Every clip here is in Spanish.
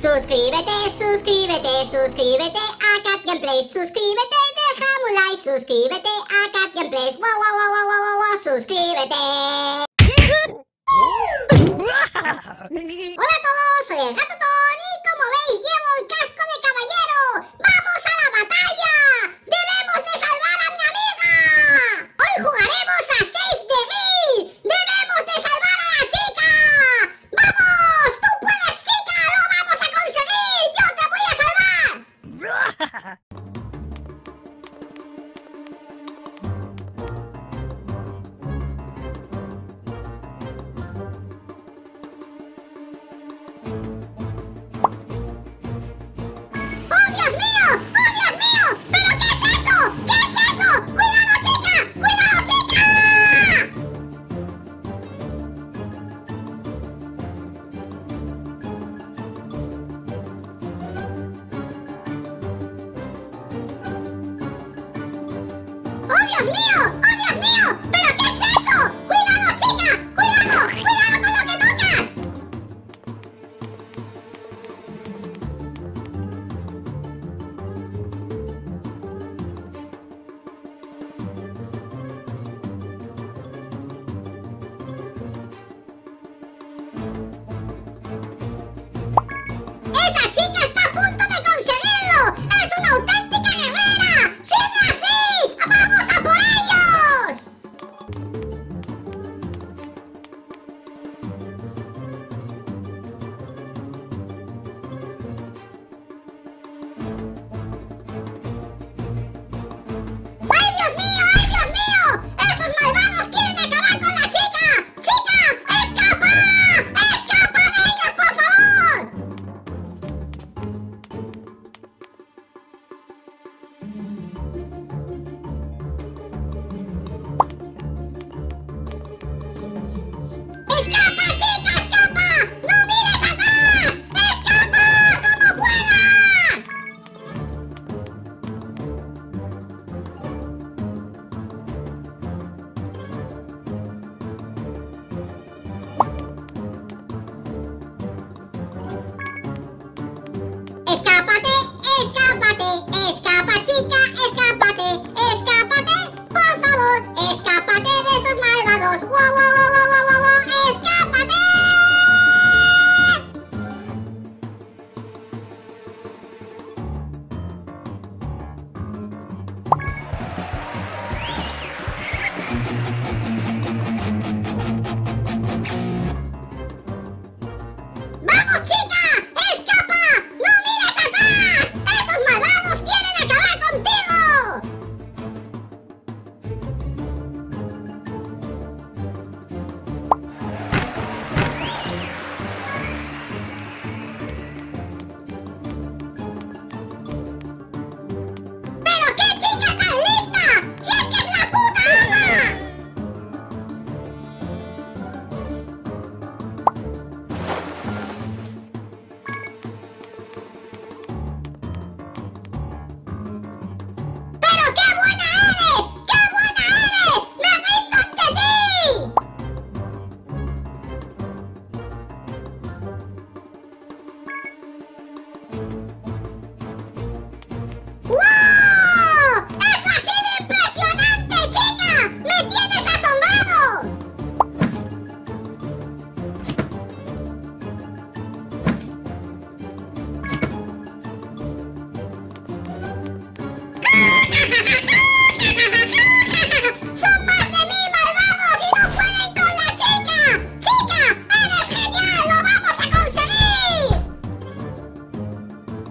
Suscríbete, suscríbete, suscríbete a Cat Gameplays. Suscríbete, déjame un like. Suscríbete a Cat Gameplays. Wow, wow, wow, wow, wow, wow, suscríbete. Hola a todos, soy el Gato Ton y como veis llevo el casco de caballero. ¡Vamos a la batalla! ¡Debemos de salvar a mi amiga! Hoy jugaremos a Save the Girl. ¡Debemos de salvar a la chica! ¡Vamos! ¡Tú puedes, chica! ¡Lo vamos a conseguir! ¡Yo te voy a salvar! ¡Dios mío! ¡Oh, Dios mío! ¿Pero qué es eso? ¿Qué es eso? ¡Cuidado, chica! ¡Cuidado, chica! ¡Oh, Dios mío! ¡Oh, Dios mío! ¿Pero qué es eso? ¡Cuidado, chica! ¡Cuidado! ¡Cuidado con lo que tocas! ¡Esa chica está a punto de conseguirlo! ¡Es una auténtica guerrera! ¡Sigue así! ¡Vamos a por ellos! ¡Ay, Dios mío! ¡Ay, Dios mío! ¡Esos malvados quieren acabar con la chica! ¡Chica! ¡Escapa! ¡Escapa de ellos, por favor! ¡Escapa, chica! ¡Escapa! ¡No mires atrás! ¡Escapa como puedas! ¡Escápate! ¡Escápate! ¡Escapa, chica! ¡Escápate! ¡Escápate! ¡Por favor! ¡Escápate de esos malvados! ¡Wow, wow, wow, wow, wow, wow, wow! ¡Escápate! ¡Vamos, chica! ¡Escapa! ¡No mires atrás! ¡Esos malvados quieren acabar contigo! ¡Pero qué chica tan lista! ¡Si es que es la puta ama! ¡Pero qué buena eres! ¡Qué buena eres! ¡Me rindo ante ti! ¡Wow! ¡Eso ha sido impresionante, chica! ¡Me tienes asombrado! ¡Son más de 1000 malvados y no pueden con la chica! ¡Chica! ¡Eres genial! ¡Lo vamos a conseguir!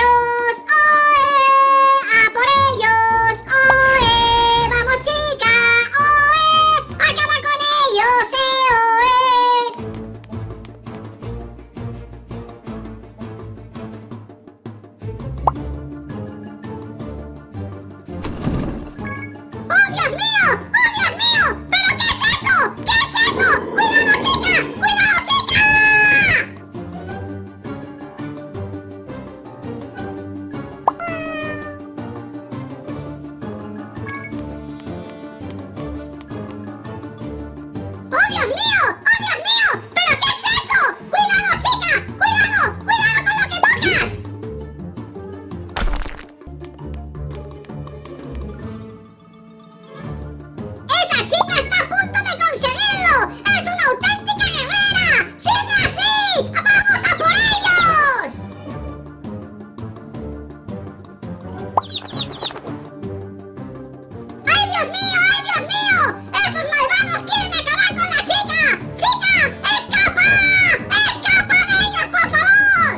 ellos, ¡oe! ¡A por ellos, oe! ¡Vamos, chica, oe! ¡Acaba con ellos, oe! ¡Oh, Dios mío! ¡Oh, Dios mío! ¿Pero qué es eso? ¿Qué es eso? ¡Cuidado, chica! ¡Cuidado, chica! ¡Oh, Dios mío! ¡Oh, Dios mío! ¿Pero qué es eso? ¡Cuidado, chica! ¡Cuidado! ¡Cuidado con lo que tocas! ¡Esa chica está a punto de conseguirlo! ¡Es una auténtica guerrera! ¡Sigue así! ¡Vamos a por ellos! ¡Ay, Dios mío! ¡Ay, Dios mío! ¡Esos malvados quieren acabar con la chica! ¡Chica! ¡Escapa! ¡Escapa de ellos, por favor!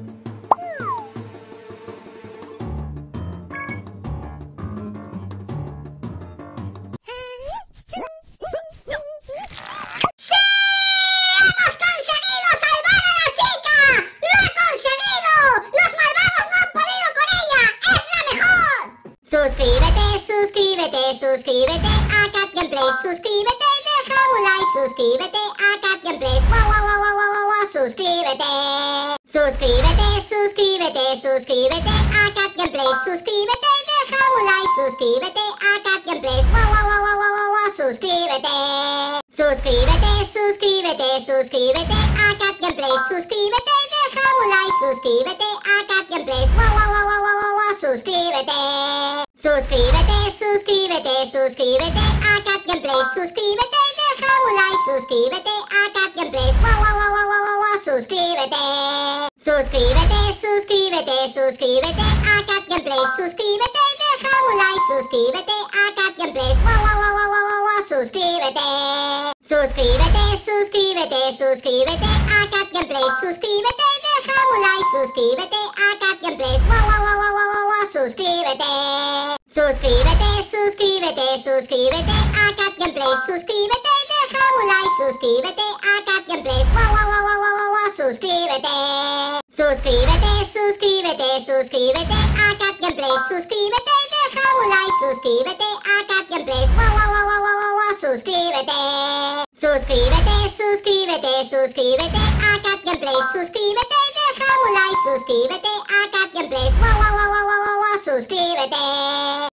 ¡Sí! ¡Hemos conseguido salvar a la chica! ¡Lo he conseguido! ¡Los malvados no han podido con ella! ¡Es la mejor! Suscríbete, suscríbete, suscríbete a Cat Gameplays. Suscríbete, déjame un like. Suscríbete a Cat Gameplays. ¡Wow, wow, wow, wow, wow, wow! Suscríbete. Suscríbete, suscríbete, suscríbete a Cat Gameplays. Suscríbete, déjame un like. Suscríbete a Cat Gameplays. ¡Wow, wow, wow, wow, wow, wow! Suscríbete. Suscríbete, suscríbete, suscríbete a Cat Gameplays. Suscríbete, déjame un like. Suscríbete a Cat Gameplays. ¡Wow, wow, wow, wow, wow, wow! Suscríbete. Suscríbete, suscríbete, suscríbete a Cat Gameplays. Suscríbete, déjame un like. Suscríbete a Cat Gameplays. ¡Wow, wow, wow, wow, wow, wow! Suscríbete. Suscríbete, suscríbete, suscríbete a Cat Gameplays. Suscríbete, déjame un like. Suscríbete a Cat Gameplays. ¡Wow, wow, wow, wow, wow, wow, wow! Suscríbete. Suscríbete, suscríbete, suscríbete a Cat Gameplays. Suscríbete, déjame un like. Suscríbete a Cat Gameplays. ¡Wow, wow, wow, wow, wow, wow! Suscríbete. Suscríbete, suscríbete, suscríbete a Cat Gameplays. Suscríbete, déjame un like. Suscríbete a Cat Gameplays. ¡Wow, wow, wow, wow, wow, wow! Suscríbete. Suscríbete, suscríbete, suscríbete a Cat Gameplays. Suscríbete, déjame un like. Suscríbete a Cat Gameplays. ¡Wow, wow, wow, wow, wow, wow! Suscríbete. Suscríbete, suscríbete, suscríbete a Cat Gameplays. Suscríbete, déjame un like. Suscríbete a Cat Gameplays. ¡Wow, wow, wow, wow, wow, wow! Suscríbete.